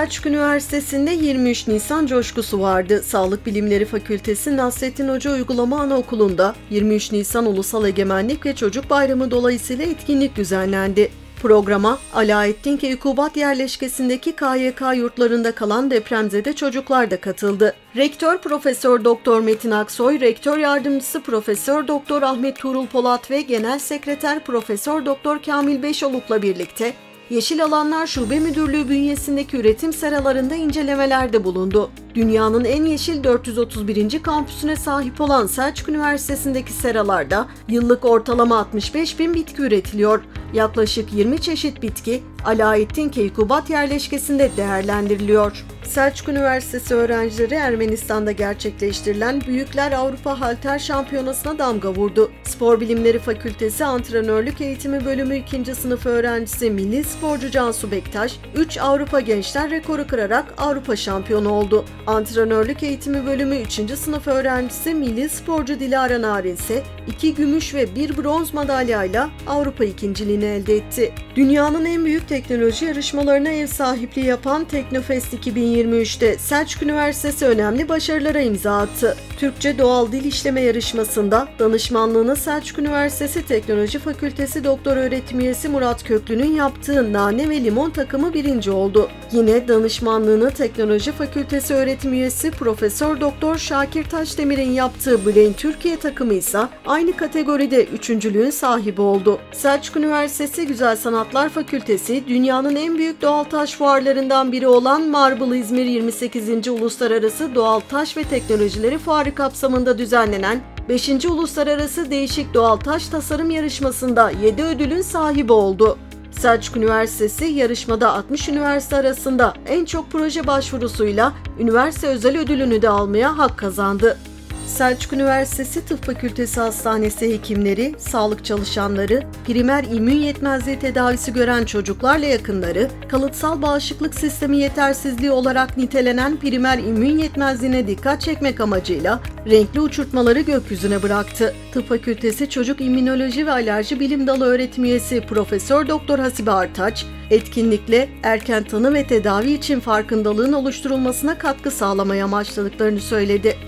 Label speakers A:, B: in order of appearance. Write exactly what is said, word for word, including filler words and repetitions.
A: Selçuk Üniversitesi'nde yirmi üç Nisan coşkusu vardı. Sağlık Bilimleri Fakültesi Nasrettin Hoca Uygulama Anaokulu'nda yirmi üç Nisan Ulusal Egemenlik ve Çocuk Bayramı dolayısıyla etkinlik düzenlendi. Programa Alaaddin Keykubat yerleşkesindeki K Y K yurtlarında kalan depremzede çocuklar da katıldı. Rektör Profesör Doktor Metin Aksoy, Rektör Yardımcısı Profesör Doktor Ahmet Tuğrul Polat ve Genel Sekreter Profesör Doktor Kamil Beşoluk'la birlikte Yeşil Alanlar Şube Müdürlüğü bünyesindeki üretim seralarında incelemelerde bulundu. Dünyanın en yeşil dört yüz otuz birinci kampüsüne sahip olan Selçuk Üniversitesi'ndeki seralarda yıllık ortalama altmış beş bin bitki üretiliyor. Yaklaşık yirmi çeşit bitki Alaaddin Keykubat yerleşkesinde değerlendiriliyor. Selçuk Üniversitesi öğrencileri Ermenistan'da gerçekleştirilen Büyükler Avrupa Halter Şampiyonası'na damga vurdu. Spor Bilimleri Fakültesi Antrenörlük Eğitimi Bölümü ikinci sınıf öğrencisi milli sporcu Cansu Bektaş, üç Avrupa Gençler rekoru kırarak Avrupa şampiyonu oldu. Antrenörlük Eğitimi Bölümü üçüncü sınıf öğrencisi milli sporcu Dilara Narin ise iki gümüş ve bir bronz madalyayla Avrupa ikinciliğini elde etti. Dünyanın en büyük teknoloji yarışmalarına ev sahipliği yapan Teknofest iki bin yirmi üçte Selçuk Üniversitesi önemli başarılara imza attı. Türkçe Doğal Dil İşleme yarışmasında danışmanlığını Selçuk Üniversitesi Teknoloji Fakültesi Doktor Öğretim Üyesi Murat Köklü'nün yaptığı Nane ve Limon takımı birinci oldu. Yine danışmanlığını Teknoloji Fakültesi Öğretim Üyesi Profesör Doktor Şakir Taşdemir'in yaptığı Brain Türkiye takımı ise aynı kategoride üçüncülüğün sahibi oldu. Selçuk Üniversitesi Güzel Sanatlar Fakültesi dünyanın en büyük doğal taş fuarlarından biri olan Marble İzmir yirmi sekizinci Uluslararası Doğal Taş ve Teknolojileri Fuarı kapsamında düzenlenen beşinci Uluslararası Değişik Doğal Taş Tasarım Yarışması'nda yedi ödülün sahibi oldu. Selçuk Üniversitesi yarışmada altmış üniversite arasında en çok proje başvurusuyla üniversite özel ödülünü de almaya hak kazandı. Selçuk Üniversitesi Tıp Fakültesi Hastanesi hekimleri, sağlık çalışanları, primer immün yetmezliği tedavisi gören çocuklarla yakınları, kalıtsal bağışıklık sistemi yetersizliği olarak nitelenen primer immün yetmezliğine dikkat çekmek amacıyla renkli uçurtmaları gökyüzüne bıraktı. Tıp Fakültesi Çocuk İmmünoloji ve Alerji Bilim Dalı öğretim üyesi Profesör Doktor Hasibe Artaç, etkinlikle erken tanı ve tedavi için farkındalığın oluşturulmasına katkı sağlamaya amaçladıklarını söyledi.